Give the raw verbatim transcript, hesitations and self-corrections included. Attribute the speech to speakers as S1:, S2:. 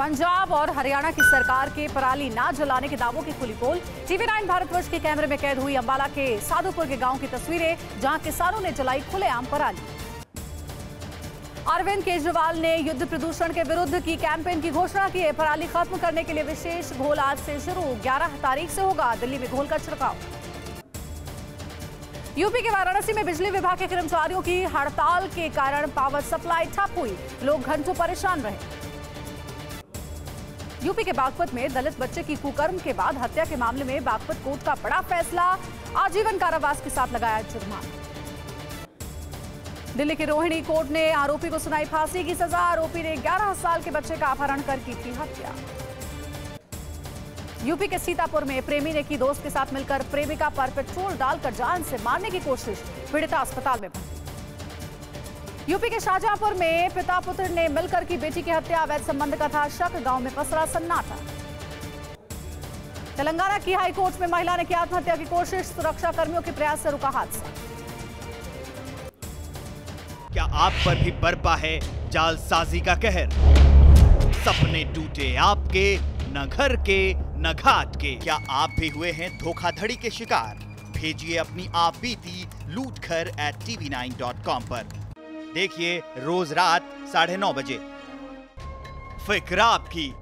S1: पंजाब और हरियाणा की सरकार के पराली ना जलाने के दावों की खुली पोल। टीवी नाइन भारतवर्ष के कैमरे में कैद हुई अंबाला के साधुपुर के गांव की तस्वीरें, जहां किसानों ने जलाई खुलेआम पराली। अरविंद केजरीवाल ने युद्ध प्रदूषण के विरुद्ध की कैंपेन की घोषणा की है। पराली खत्म करने के लिए विशेष घोल आज से शुरू, ग्यारह तारीख से होगा दिल्ली में घोल का छिड़काव। यूपी के वाराणसी में बिजली विभाग के कर्मचारियों की हड़ताल के कारण पावर सप्लाई ठप हुई, लोग घंटों परेशान रहे। यूपी के बागपत में दलित बच्चे की कुकर्म के बाद हत्या के मामले में बागपत कोर्ट का बड़ा फैसला, आजीवन कारावास के साथ लगाया जुर्माना। दिल्ली की रोहिणी कोर्ट ने आरोपी को सुनाई फांसी की सजा, आरोपी ने ग्यारह साल के बच्चे का अपहरण कर की थी हत्या। यूपी के सीतापुर में प्रेमी ने की दोस्त के साथ मिलकर प्रेमिका पर पेट्रोल डालकर जान से मारने की कोशिश, पीड़िता अस्पताल में भर्ती। यूपी के शाहजहांपुर में पिता पुत्र ने मिलकर की बेटी की हत्या, अवैध संबंध का था शक, गांव में पसरा सन्नाटा। तेलंगाना की हाई कोर्ट में महिला ने की आत्महत्या की कोशिश, सुरक्षा कर्मियों के प्रयास से रुका हादसा।
S2: क्या आप पर भी बरपा है जालसाजी का कहर? सपने टूटे आपके, न घर के न घाट के। क्या आप भी हुए हैं धोखाधड़ी के शिकार? भेजिए अपनी आप बीती लूट घर at TV nine dot com पर। देखिए रोज रात साढ़े नौ बजे। फिक्र आपकी।